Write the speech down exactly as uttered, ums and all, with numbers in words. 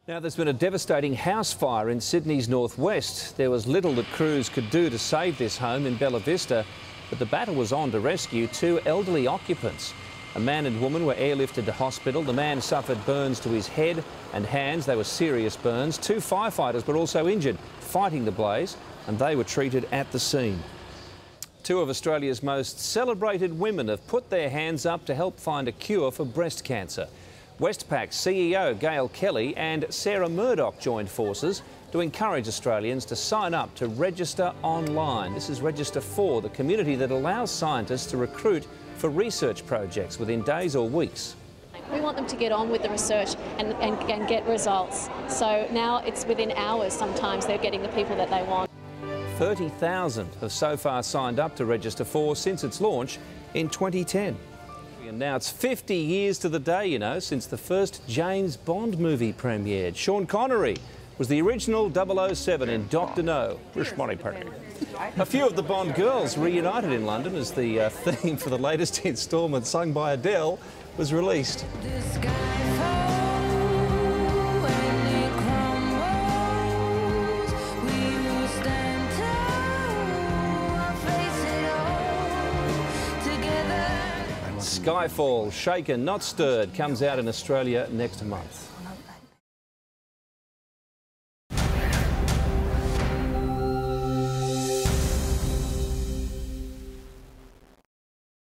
Now, there's been a devastating house fire in Sydney's northwest. There was little that crews could do to save this home in Bella Vista, but the battle was on to rescue two elderly occupants. A man and woman were airlifted to hospital. The man suffered burns to his head and hands. They were serious burns. Two firefighters were also injured fighting the blaze, and they were treated at the scene. Two of Australia's most celebrated women have put their hands up to help find a cure for breast cancer. Westpac C E O Gail Kelly and Sarah Murdoch joined forces to encourage Australians to sign up to register online. This is Register four, the community that allows scientists to recruit for research projects within days or weeks. We want them to get on with the research and, and, and get results. So now it's within hours sometimes they're getting the people that they want. thirty thousand have so far signed up to Register four since its launch in twenty ten. And now it's fifty years to the day, you know, since the first James Bond movie premiered. Sean Connery was the original double oh seven in Doctor No. A few of the Bond girls reunited in London as the uh, theme for the latest instalment, sung by Adele, was released. Skyfall, Shaken Not Stirred, comes out in Australia next month.